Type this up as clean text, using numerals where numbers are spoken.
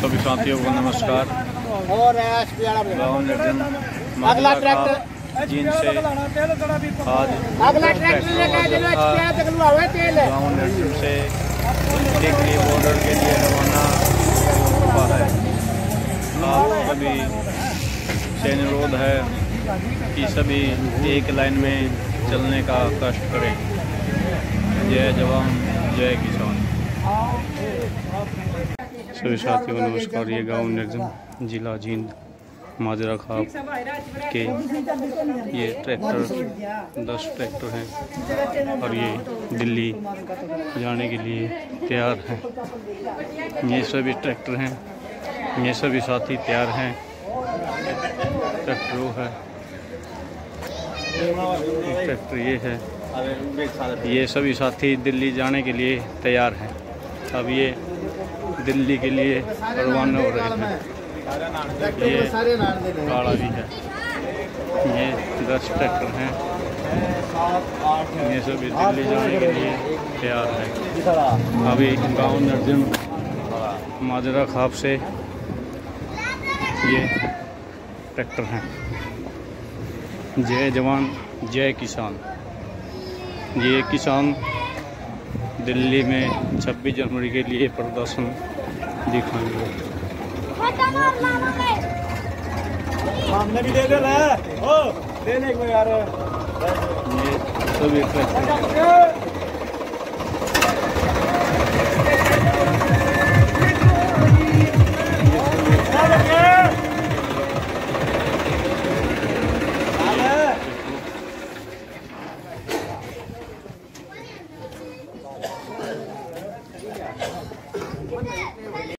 सभी साथियों को नमस्कार। गाँव निर्जन अगला ट्रैक्टर जीन से आज गाँव निर्जन से दिल्ली बॉर्डर के लिए रवाना हुआ है। आप सभी से अनुरोध है कि सभी एक लाइन में चलने का कष्ट करें। जय जवान जय किसान। सभी साथियों को नमस्कार। ये गाँव निर्जन जिला जींद माजरा खाप के ये ट्रैक्टर 10 ट्रैक्टर हैं और ये दिल्ली जाने के लिए तैयार हैं। ये सभी ट्रैक्टर हैं, ये सभी साथी तैयार हैं। ट्रैक्टर वो है, ट्रैक्टर ये है। ये सभी साथी दिल्ली जाने के लिए तैयार हैं। अब ये दिल्ली के लिए रवाना हो रहे हैं। ये काला भी है। ये 10 ट्रैक्टर हैं। ये सभी दिल्ली जाने के लिए तैयार है। अभी गांव निर्जन माजरा खाप से ये ट्रैक्टर हैं। जय जवान जय किसान। ये किसान दिल्ली में 26 जनवरी के लिए प्रदर्शन दिखाएंगे। सामने भी दे दे यार। ये सभी ट्रैक्टर